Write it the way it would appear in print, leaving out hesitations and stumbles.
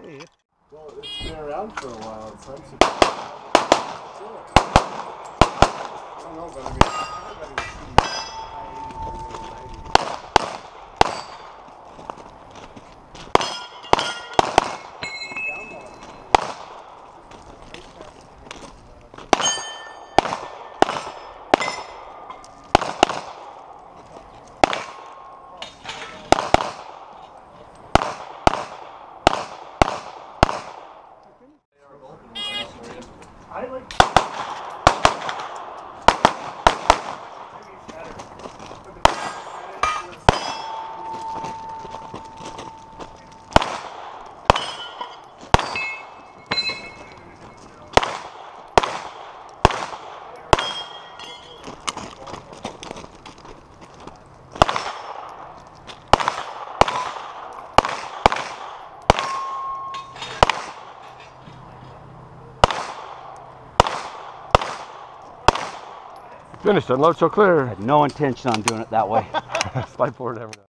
Well, it's been around for a while. It's time to. I don't know, but I mean, everybody's shooting I like. Finished, unload, so clear. I had no intention on doing it that way. Slide forward, ever.